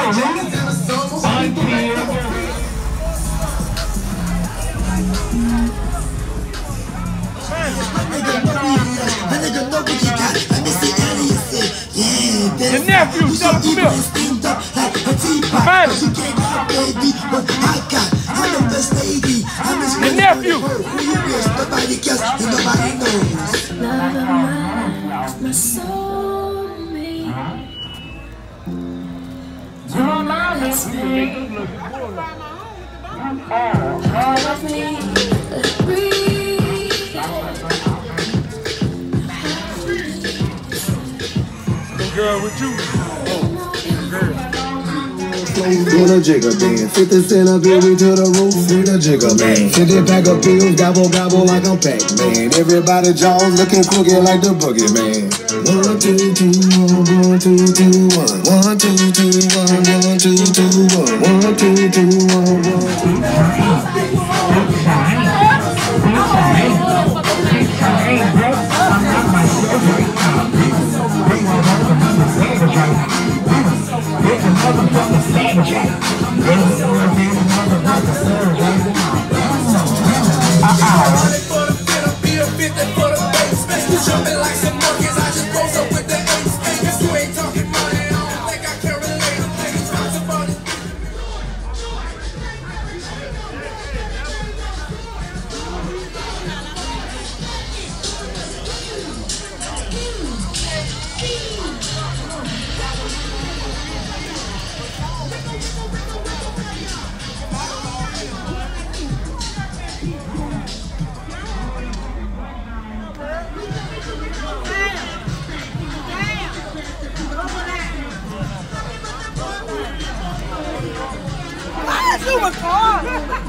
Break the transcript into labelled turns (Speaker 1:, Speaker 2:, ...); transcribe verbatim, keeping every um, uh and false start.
Speaker 1: Your nephew, shut up, Smith. Your nephew.
Speaker 2: My soulmate. All of me, breathe.
Speaker 1: Some girl with you. Oh, girl.
Speaker 3: With a jigger band, fifty cent a bill, we to the roof with a jigger man. fifty pack of pills, gobble gobble like I'm Pac-Man. Everybody jaws looking crooked like the boogeyman. One, two, two, one, one, two, two, one. One, two, two, one, one, two, two, one. One, two, two, one, one, two.
Speaker 4: Jumping like some monkeys, I just rose up with the ace. Guess you ain't talking money, I don't think I can relate. Niggas talks about it.
Speaker 5: Why is you recording?